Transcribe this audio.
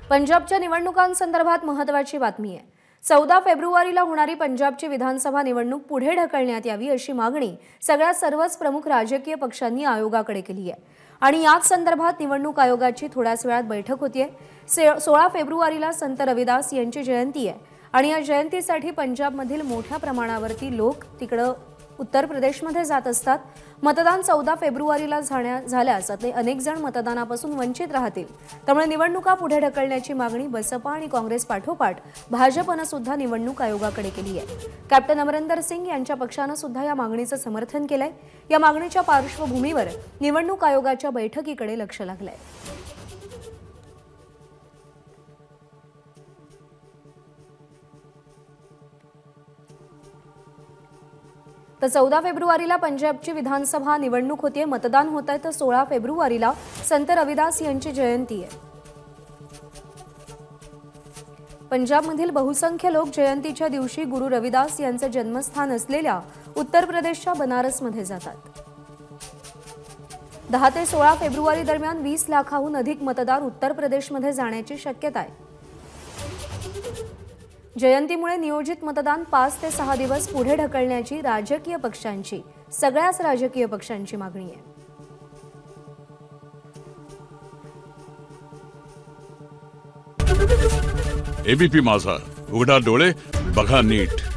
पंजाबच्या निवडणुकांसंदर्भात महत्त्वाची बातमी आहे। 14 फेब्रुवारीला होणारी पंजाबची विधानसभा निवडणूक पुढे ढकलण्यात यावी अशी मागणी सर्वच प्रमुख राजकीय पक्षांनी आयोगाकडे केली आहे आणि याच संदर्भात निवडणूक आयोगाची थोड्याच वेळात बैठक होतीये। 16 फेब्रुवारीला संत रविदास यांची जयंती आहे आणि या जयंतीसाठी पंजाबमधील मोठ्या प्रमाणावरती लोक तिकडे उत्तर प्रदेशमध्ये जात असतात। मतदान 14 फेब्रुवारीला झाल्यास अनेक जण मतदानापासून वंचित राहतील। त्यामुळे निवडणुका पुढे ढकलण्याची मागणी बसपा आणि काँग्रेस पाठोपाठ भाजपनं सुद्धा निवडणूक आयोगाकडे केली आहे। कॅप्टन अमरिंदर सिंग यांच्या पक्षानं सुद्धा या मागणीचं समर्थन केलंय। या मागणीच्या पार्श्वभूमीवर निवडणूक आयोगाच्या बैठकीकडे लक्ष लागलंय। तर 14 फेब्रुवारीला पंजाबची विधानसभा निवडणूक होतीये, मतदान होत आहे। तर 16 फेब्रुवारीला संत रविदास यांची जयंती आहे। पंजाबमधील बहुसंख्य लोक जयंतीच्या दिवशी गुरु रविदास यांचे जन्मस्थान असलेल्या उत्तर प्रदेशच्या बनारसमध्ये जातात। 10 ते 16 फेब्रुवारी दरम्यान 20 लाखाहून अधिक मतदार उत्तर प्रदेशमध्ये जाण्याची शक्यता आहे। जयंतीमुळे नियोजित मतदान 5 ते 6 दिवस पुढे ढकलण्याची सगळ्याच राजकीय पक्षांची मागणी आहे। एबीपी माझा, उघडा डोळे बघा नीट।